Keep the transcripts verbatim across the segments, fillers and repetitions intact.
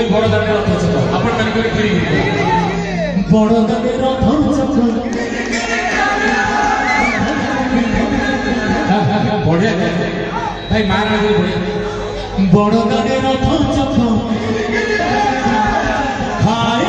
भाई बड़ दाने रथ चक्र आपण माने कोई फिरी बड़ दाने रथ चक्र बढ़िया भाई मार में बढ़िया बड़ दाने रथ चक्र खाई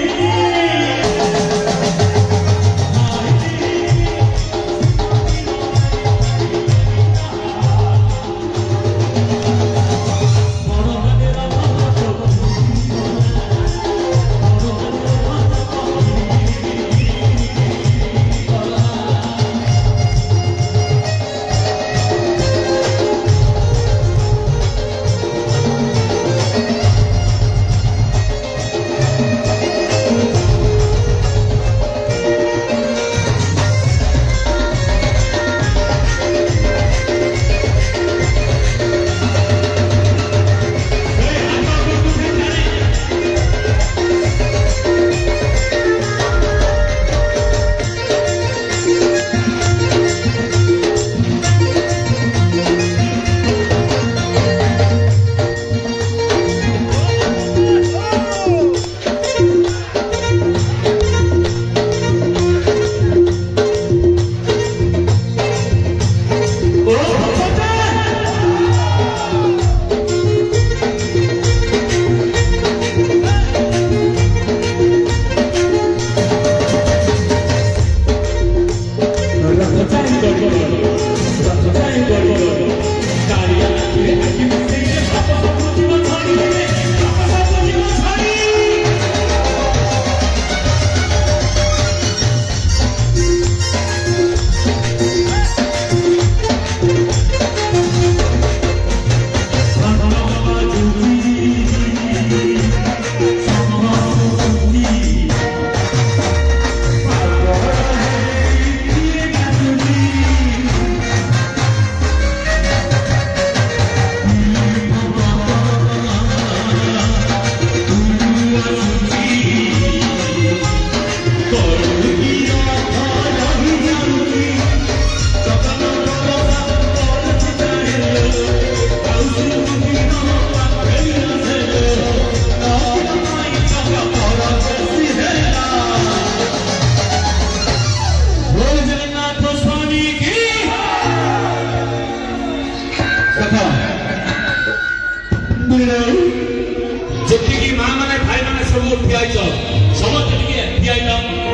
जेतिकी मां माने भाई माने सब उठी आइछ समस्त टिके ठिया आइला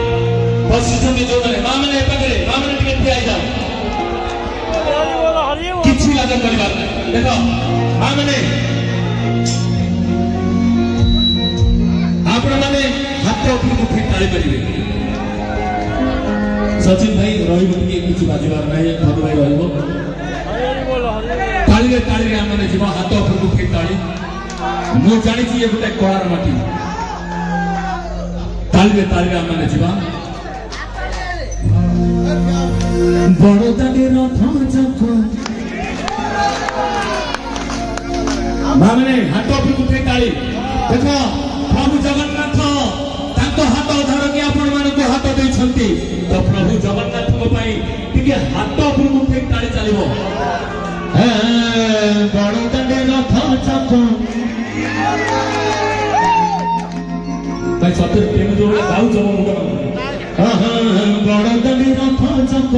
बसिछन जो माने मां माने पकड़े मां माने टिके ठिया आइला किछि लाजन परिवार देखो मां माने आपण माने हाथ ऊपर को फिट ताली परिबे सचिन भाई रही टिके किछि बाजिबार नाही भदु भाई रहइबो ताली रे ताली रे माने जीवा हाथ ऊपर को फिट ताली मु जानी छी ये गोटे कଳାର माटी ताली ताली आमने जीवा बड़ दाने रथ चक्र माने हाथ ऊपर उठे ताली देखो प्रभु जगन्नाथ तांको हाथ उधार के आपण मान को हाथ दे छंती तो प्रभु जगन्नाथ को पई टिके हाथ ऊपर उठे ताली चलिबो ए बड़ दाने रथ चक्र भाई सत्य प्रेम जो गाउ जब मुगा हां हां बड़ दाने रथ चक्र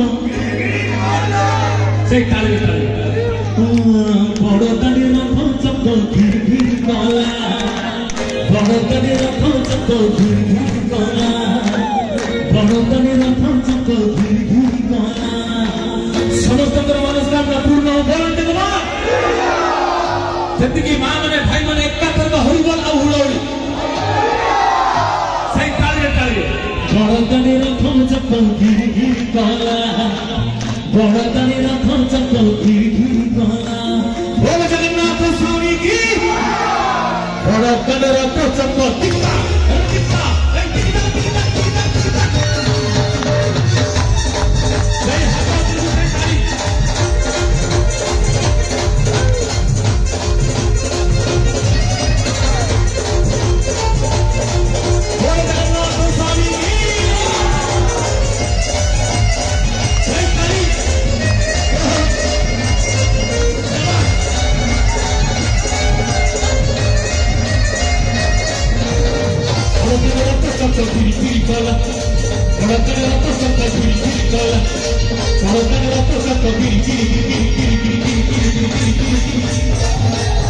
से ताली ताली बड़ दाने रथ चक्र धीर धीर कला बड़ दाने रथ चक्र धीर धीर कला बड़ दाने रथ चक्र धीर धीर कला समस्त मनोकामना पूर्ण बोलते देबा जति की मां माने भाई माने एकातर होई बोल आ हुलोड़ी सही ताली ताली बड़ दाने रथ चक्र धीर धीर कला बड़ दाने रथ चक्र धीर धीर कला बोल जगन्नाथ स्वामी की बड़ दाने रथ चक्र टिका टिका टिका टिका टिका जय हाथ उठे ताली बोल जगन्नाथ स्वामी की जय ताली ବଡ଼ଦାଣ୍ଡ ରଥ ଚକ ଘିରି ଘିରି ଗଲା ବଡ଼ଦାଣ୍ଡ ରଥ ଚକ ଘିରି ଘିରି ଘିରି ଘିରି ଘିରି ଘିରି ଘିରି ଘିରି ଘିରି